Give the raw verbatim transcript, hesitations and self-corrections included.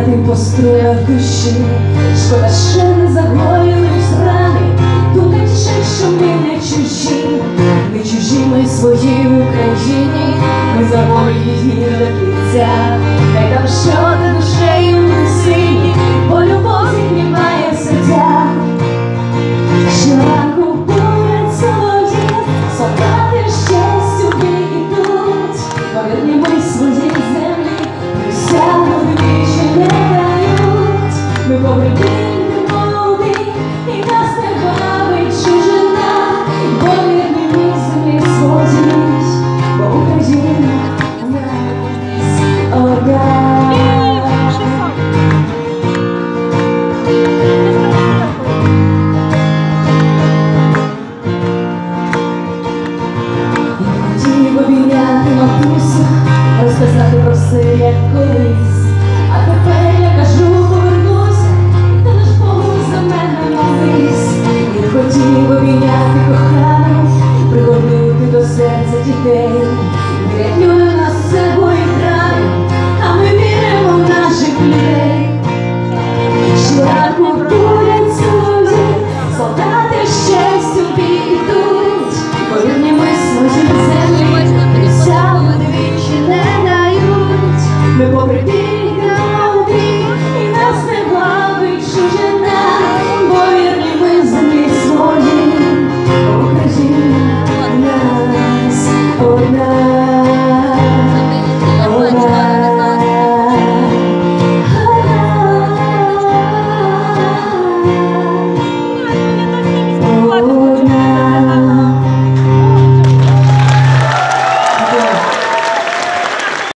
грати по струнах душі. Шкода, ще не загоїлись рани, тут інші, що ми не чужі. Не чужі ми своїй Україні, ми за волю її до кінця.